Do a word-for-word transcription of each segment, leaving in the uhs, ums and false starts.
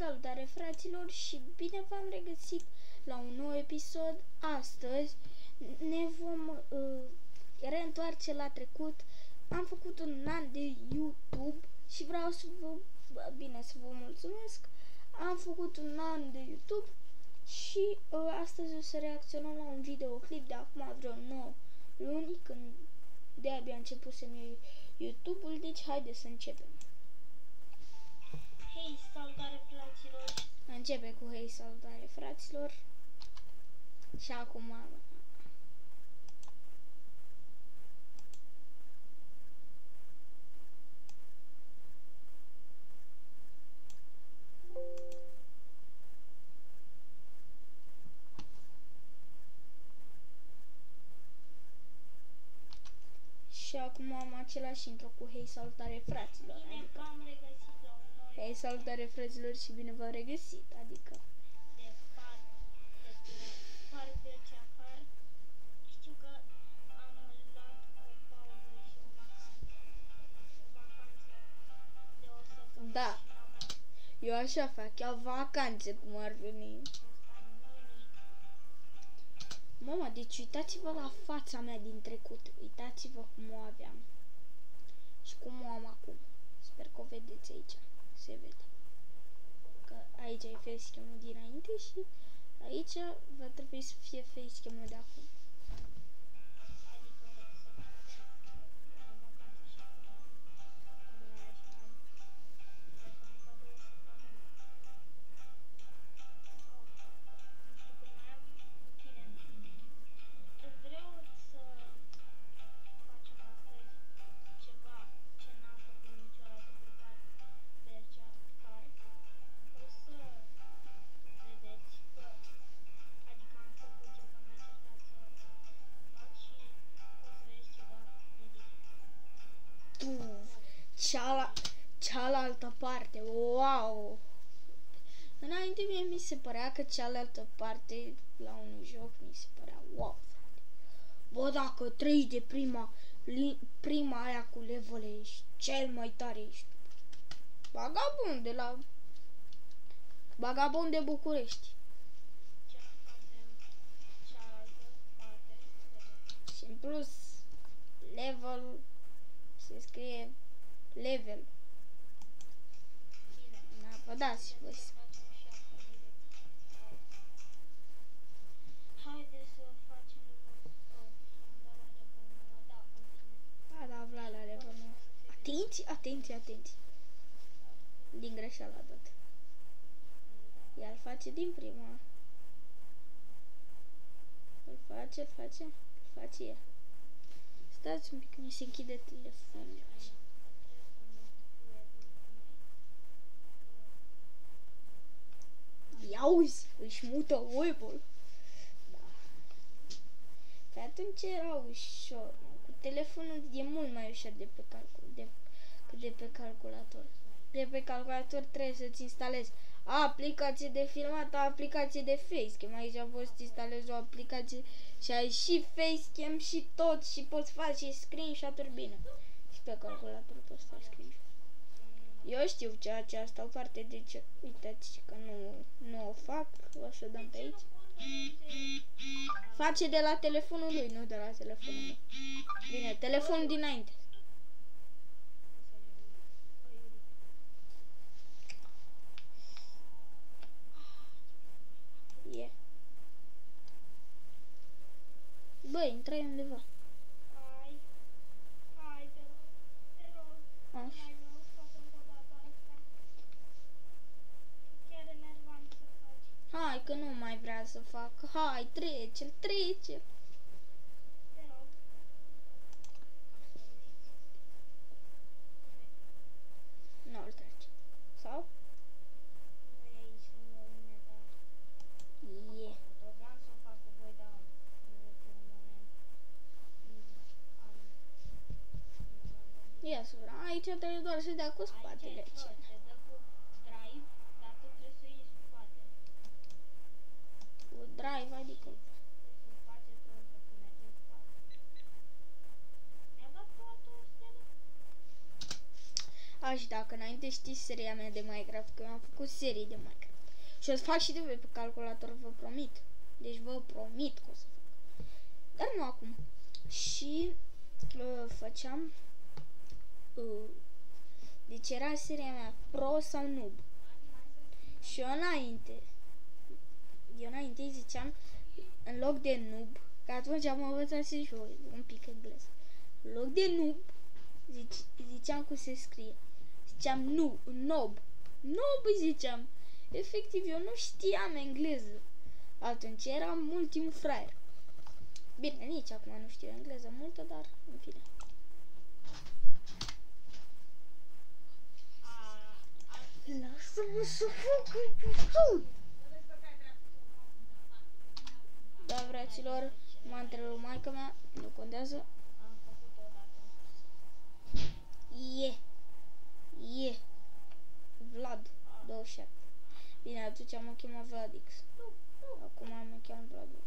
Salutare fraților și bine v-am regăsit la un nou episod. Astăzi ne vom uh, reîntoarce la trecut. Am făcut un an de YouTube și vreau să vă, bine, să vă mulțumesc. Am făcut un an de YouTube și uh, astăzi o să reacționăm la un videoclip de acum vreo nouă luni, când de-abia începusem eu YouTube-ul, deci haide să începem. Hei, salutare fraților! Începe cu hei, salutare fraților. Și acum Și acum am același intro cu hei, salutare fraților. Bine Adică v-am regăsit la un nou hei, salutare fraților și bine v-am regăsit. Adică de par, de par de ce apar. Știu că am luat o pauză și o vacanță, o vacanță de o săptămână Da. și n-am mai eu așa fac, iau vacanțe cum ar veni. fost nimic. Mama, deci uitați-vă la fața mea din trecut. Uitați-vă cum o aveam. Și cum o am acum. Sper că o vedeți aici. Se vede. Că aici e facecam-ul dinainte și aici va trebui să fie facecam-ul de acum. Adică să o vacanță și acum abia și mai plecăm ca două săptămâni. Sau nu știu cât mai am. În fine. Vreau să facem astăzi ceva ce n-am făcut niciodată pe par Bercea Car. O să vedeți că, adică am făcut eu, că mi-a certat să fac și o să vedeți ceva de diferit. Tu, ceala, cealaltă parte. Wow! Înainte mie mi se părea că cealaltă parte la un joc mi se părea wow, frate. Bă, dacă treci de prima, li, prima aia cu level, ești cel mai tare, ești vagabond de la vagabond de București. Ce avem cealaltă parte, vedeți. Și în plus, level, se scrie level. Bine. Da, vă dați voi. Să facem și asta direct. Hai. Haide să facem level. Oh, am dat la level nouă, da, în fine. A, da, Vlad la level nouă. Atenție, atenție, atenție. Din greșeală a dat. Ea îl face din prima. Îl face, îl face, îl face ea. Stați un pic, mi se închide telefonul. Iauzi, își mută web-ul. Da. Pe atunci era ușor. Cu telefonul e mult mai ușor de pe calcul, de, de pe calculator. De pe calculator trebuie să-ți instalezi aplicație de filmat, aplicație de facecam. Aici poți să instalezi o aplicație și ai și facecam și tot și poți face screenshot-uri bine. Și pe calculator poți face screenshot. Eu știu ceea ce asta o parte, deci uitați că nu, nu o fac, o să dăm pe aici. Face de la telefonul lui, nu de la telefonul meu. Bine, telefonul dinainte. E. Băi, intrai undeva. Hai, hai, te rog, te rog, Așa. mai vreau să fac încă o dată asta. Chiar enervant să faci. Hai că nu mai vrea să fac. Hai, trece-l, trece-l. Te rog. Nu-l trece. Sau? Nu e aici lângă mine, dar E. tot vreau să o fac cu voi, dar în ultimul moment mm, am, nu m-am gândit. Ia să vedem. Aici trebuie doar să dea cu spatele. Aici Ce? te dă cu drive, dar tu trebuie să iei spate. Cu drive, adică. Trebuie să faci tot că tu mergi în spate. Mi-a dat doar două stele. faci dacă înainte știți seria mea de Minecraft, că eu am făcut serii de Minecraft. Și o să fac și de pe calculator, vă promit. Deci vă promit că o să fac. Dar nu acum. Și uh, făceam... Uh, deci era seria mea Pro sau Noob. Și eu înainte, eu înainte ziceam, în loc de Noob, că atunci am învățat și eu un pic engleză. În loc de Noob, zice, ziceam cum se scrie. Ziceam nu, Noob. Noob ziceam. Efectiv, eu nu știam engleză. Atunci eram ultimul fraier. Bine, nici acum nu știu engleză multă, dar în fine. Lasă-mă să fac un. Da, fraților, m-a întrerupt maica mea, nu contează. E. E. Vlad, douăzeci și șapte. Bine, atunci am chemat Vladix. Acum am chemat Vladix.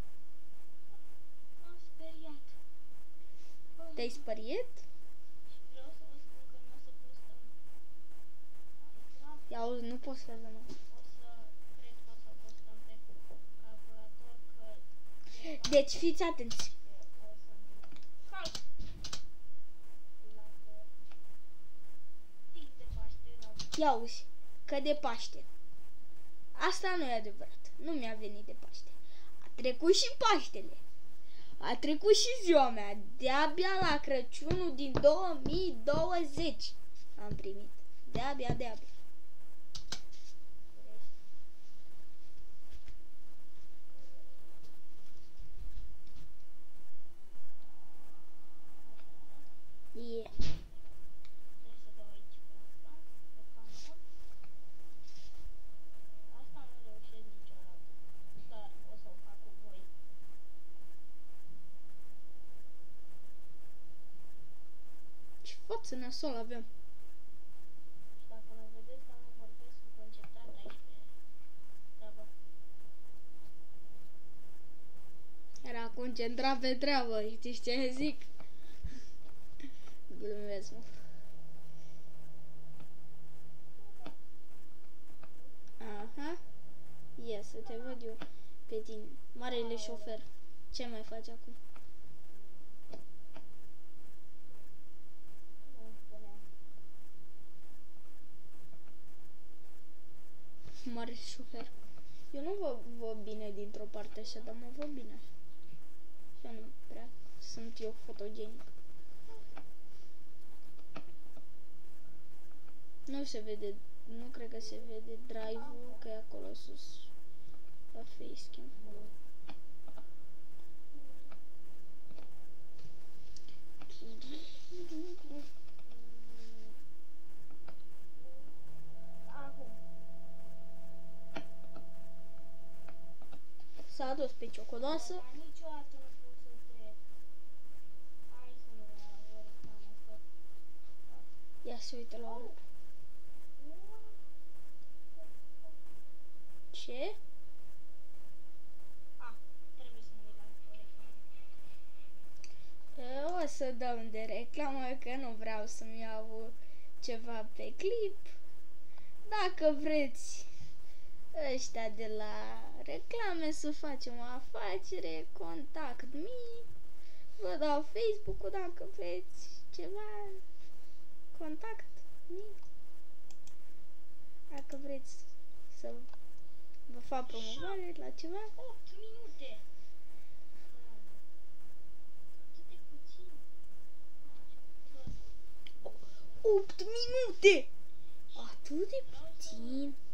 M-am speriat. Te-ai speriat? Vreau să vă spun că nu o să postăm. Ia auzi, nu poți să mă. O să, cred că o să postăm pe calculator că... Deci fiți atenți. O să... Calc! La de... Fix de Paște, la... Ia auzi, că de Paște. Asta nu e adevărat. Nu mi-a venit de Paște. A trecut și Paștele. A trecut și ziua mea. De-abia la Crăciunul din două mii douăzeci am primit. De-abia, de-abia. Yeah. Trebuie să dau aici pe asta, pe cameră. Asta nu reușesc niciodată, dar o să o fac cu voi. Ce față nasol avem. Și dacă mă vedeți că nu vorbesc, sunt concentrat aici pe treaba. Era concentrat pe treabă, știi ce zic? Glumesc, mă. Aha. Ia să te văd eu pe tine. Marele șofer. Ce mai faci acum? Nu îmi spuneam. Mare șofer. Eu nu vă văd bine dintr-o parte așa, dar mă văd bine. Eu nu prea sunt eu fotogenic. Nu se vede, nu cred că se vede drive-ul, că e acolo sus la facecam. Acum. S-a adus pe ciocolosă. Dar niciodată nu pot să trec. Hai să nu mai o reclamă asta. Ia să uite la oră. Ce? Ah, trebuie să mă uit la o reclamă. O să dăm de reclamă, că nu vreau să-mi iau ceva pe clip. Dacă vreți ăștia de la reclame să facem o afacere, contact me. Vă dau Facebook-ul dacă vreți ceva. Contact me. Dacă vreți să vă fac promovare la ceva. opt minute! Atât de puțin. opt minute! Atât de puțin.